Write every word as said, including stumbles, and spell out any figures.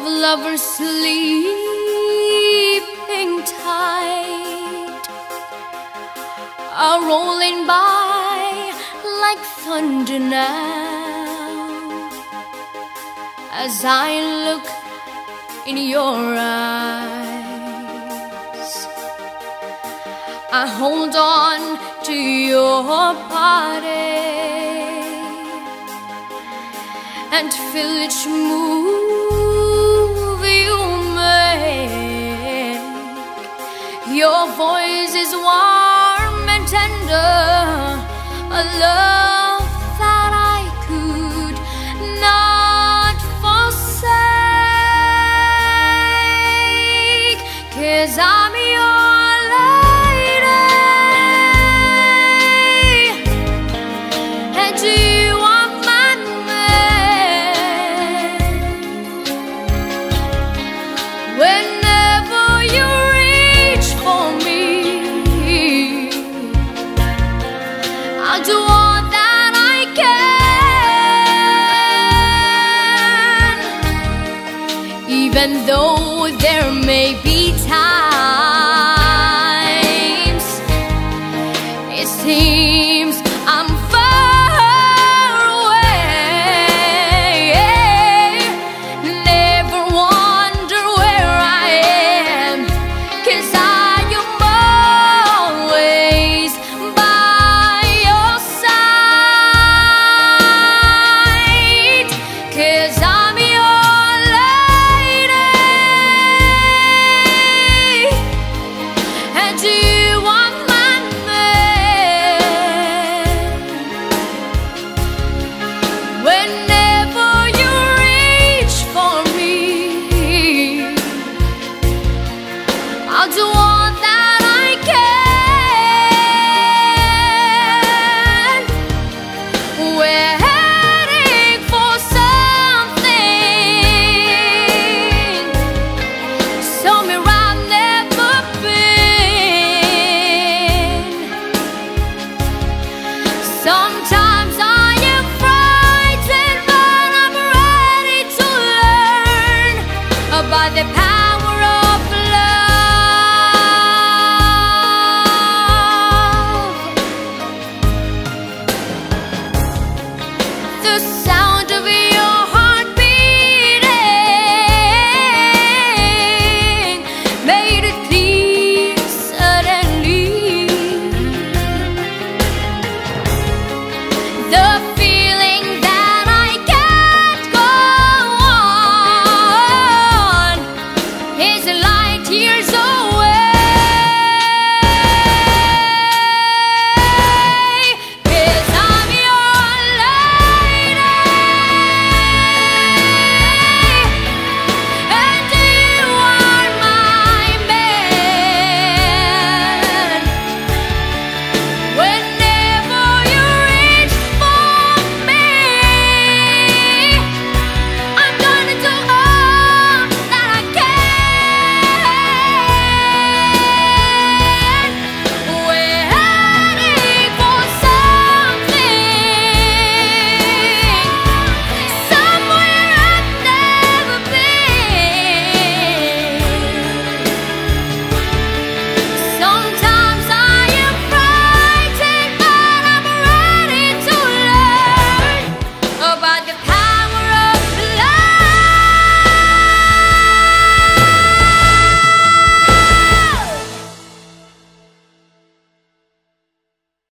of lovers sleeping tight are rolling by like thunder now. As I look in your eyes, I hold on to your body and feel each move you make. Your voice is warm and tender, a love that I could not forsake, 'cause I'm your lady and you are my man. Whenever you reach for me, I'll do all that I can, even though there may be times it seems